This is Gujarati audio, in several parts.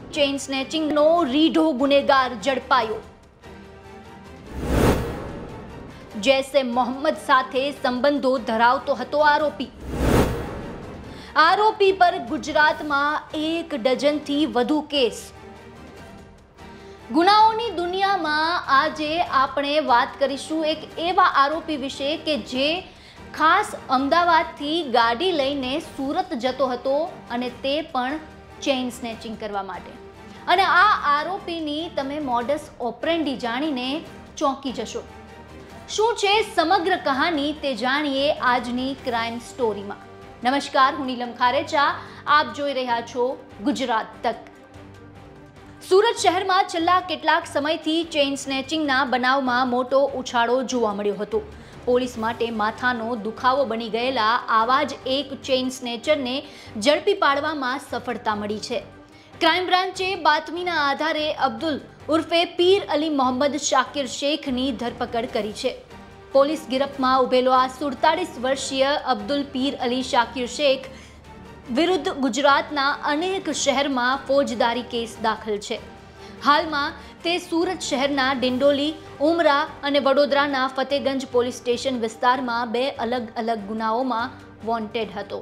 ચેઇન સ્નેચિંગનો રીઢો ગુનેગાર ઝડપાયો। જૈસે મોહમ્મદ સાથે સંબંધો ધરાવતો હતો આરોપી પર ગુજરાતમાં 1 ડઝનથી વધુ કેસ। ગુનાઓની દુનિયામાં આજે આપણે વાત કરીશું એક એવા આરોપી વિશે કે જે ખાસ અમદાવાદથી ગાડી લઈને સુરત જતો હતો અને તે પણ ચેઇન સ્નેચિંગ કરવા માટે। અને આ આરોપીની તમે મોડસ ઓપરેન્ડી જાણીને ચોંકી જશો। શું છે સમગ્ર કહાની તે જાણીએ આજની ક્રાઇમ સ્ટોરીમાં। નમસ્કાર, હું નીલમ ખારેચા, આપ જોઈ રહ્યા છો ગુજરાત તક। સુરત શહેરમાં છેલ્લા કેટલાક સમયથી ચેઇન સ્નેચિંગના બનાવમાં મોટો ઉછાળો જોવા મળ્યો હતો। પોલીસ માટે માથાનો દુખાવો બની ગયેલા આવા જ એક ચેઇન સ્નેચરને ઝડપી પાડવામાં સફળતા મળી છે। ક્રાઇમ બ્રાન્ચે બાતમીના આધારે અબ્દુલ ઉર્ફે પીર અલી મોહમ્મદ શાકિર શેખની ધરપકડ કરી છે। પોલીસ ગિરફમાં ઉભેલો આ 47 વર્ષીય અબ્દુલ પીર અલી શાકિર શેખ વિરુદ્ધ ગુજરાતના અનેક શહેરમાં ફોજદારી કેસ દાખલ છે। હાલમાં તે સુરત શહેરના ડિંડોલી, ઉમરા અને વડોદરાના ફતેગંજ પોલીસ સ્ટેશન વિસ્તારમાં 2 અલગ ગુનાઓમાં વોન્ટેડ હતો।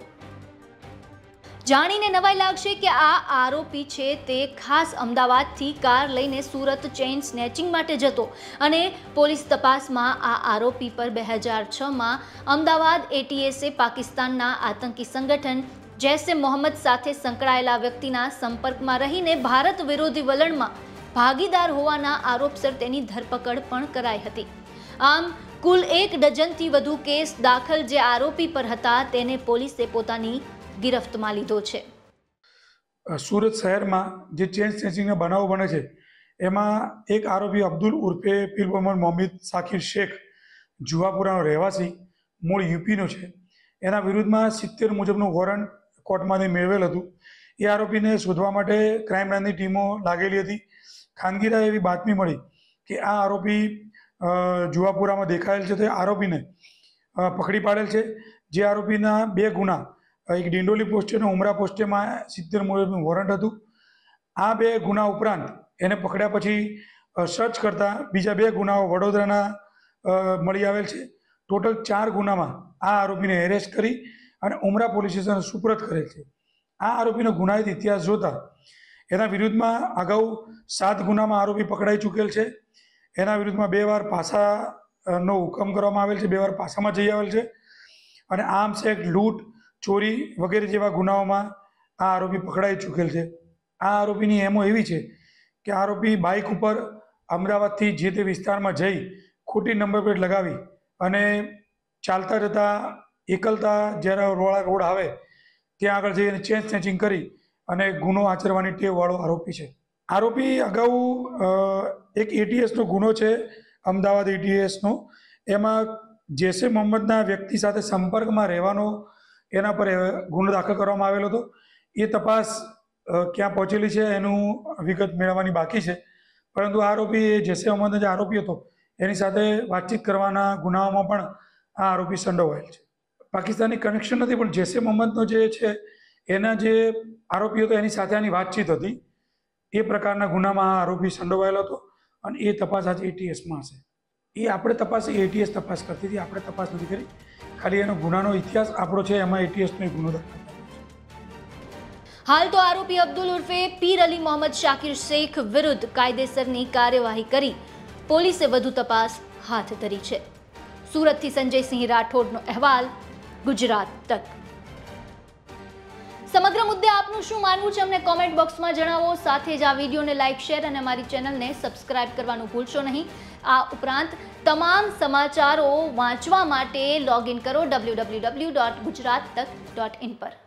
જાણીને નવાઈ લાગશે કે આ આરોપી છે તે ખાસ અમદાવાદથી કાર લઈને સુરત ચેઇન સ્નેચિંગ માટે જતો અને પોલીસ તપાસમાં આ આરોપી પર 2006માં અમદાવાદ એટીએસે પાકિસ્તાનના આતંકી સંગઠન જૈસે મોહમ્મદ સાથે સંકળાયેલા વ્યક્તિના સંપર્કમાં રહીને ભારત વિરોધી વલણમાં ભાગીદાર હોવાના આરોપસર તેની ધરપકડ પણ કરાઈ હતી। આમ કુલ 1 ડઝનથી વધુ કેસ દાખલ જે આરોપી પર હતા તેને પોલીસે પોતાની ગિરફ્તમાં લીધો છે। સુરત શહેરમાં જે ચેઇન સ્નેચિંગના બનાવો બને છે એમાં એક આરોપી અબ્દુલ ઉર્ફે પીર મોહમ્મદ શાકિર શેખ જુહાપુરાનો રહેવાસી મૂળ યુપીનો છે। એના વિરુદ્ધમાં 70 મુજબનું વોરંટ કોર્ટમાંથી મેળવેલ હતું। એ આરોપીને શોધવા માટે ક્રાઇમ બ્રાન્ચની ટીમો લાગેલી હતી। ખાનગીરા એવી બાતમી મળી કે આ આરોપી જુહાપુરામાં દેખાયેલ છે તો આરોપીને પકડી પાડેલ છે। જે આરોપીના 2 ગુના, એક ડિંડોલી પોસ્ટે અને ઉમરા પોસ્ટેમાં 70 મુજબનું વોરંટ હતું। આ 2 ગુના ઉપરાંત એને પકડ્યા પછી સર્ચ કરતા બીજા 2 ગુનાઓ વડોદરાના મળી આવેલ છે। ટોટલ 4 ગુનામાં આ આરોપીને એરેસ્ટ કરી અને ઉમરા પોલીસ સ્ટેશન સુપરત કરેલ છે। આ આરોપીનો ગુનાહિત ઇતિહાસ જોતા એના વિરુદ્ધમાં અગાઉ 7 ગુનામાં આરોપી પકડાઈ ચૂકેલ છે। એના વિરુદ્ધમાં 2 વાર પાસાનો હુકમ કરવામાં આવેલ છે, 2 વાર પાસામાં જઈ આવેલ છે અને આર્મ્સ એક્ટ, લૂંટ, ચોરી વગેરે જેવા ગુનાઓમાં આ આરોપી પકડાઈ ચૂકેલ છે। આ આરોપીની એમો એવી છે કે આરોપી બાઇક ઉપર અમદાવાદથી જે તે વિસ્તારમાં જઈ ખોટી નંબર પ્લેટ લગાવી અને ચાલતા જતા એકલતા જ્યારે રોડ આવે ત્યાં આગળ જઈને ચેઇન સ્નેચિંગ કરી અને ગુનો આચરવાની ટેવવાળો આરોપી છે। આરોપી અગાઉ એક એટીએસનો ગુનો છે, અમદાવાદ એટીએસનો, એમાં જૈસે મોહમ્મદના વ્યક્તિ સાથે સંપર્કમાં રહેવાનો એના પર ગુનો દાખલ કરવામાં આવેલો હતો। એ તપાસ ક્યાં પહોંચેલી છે એનું વિગત મેળવવાની બાકી છે, પરંતુ આરોપી એ જૈસે મોહમ્મદનો જે આરોપી હતો એની સાથે વાતચીત કરવાના ગુનાઓમાં પણ આ આરોપી સંડોવાયેલ છે। પાકિસ્તાની કનેક્શન નથી, પણ જૈસે મોહમ્મદનો જે છે એના જે આરોપી હતો એની સાથે આની વાતચીત હતી। એ પ્રકારના ગુનામાં આ આરોપી સંડોવાયેલો હતો અને એ તપાસ આજે એટીએસમાં હશે। એ આપણે તપાસ એટીએસ તપાસ કરતી હતી, આપણે તપાસ નથી કરી। ખાલી એનો ગુનાનો ઇતિહાસ આપણો છે, એમાં એટીએસનો ગુનો દાખલ છે। હાલ તો આરોપી અબ્દુલ ઉર્ફે પીર અલી મોહમ્મદ શાકિર શેખ વિરુદ્ધ કાયદેસરની કાર્યવાહી કરી પોલીસે વધુ તપાસ હાથ ધરી છે। સુરતથી સંજયસિંહ રાઠોડનો અહેવાલ, ગુજરાત તક। સમગ્ર મુદ્દે આપનું શું માનવું છે અમને કોમેન્ટ બોક્સમાં જણાવો। સાથે જ આ વિડીયોને લાઇક, શેર અને અમારી ચેનલને સબસ્ક્રાઇબ કરવાનું ભૂલશો નહીં। આ ઉપરાંત તમામ સમાચારો વાંચવા માટે લોગિન કરો www.gujarattak.in પર।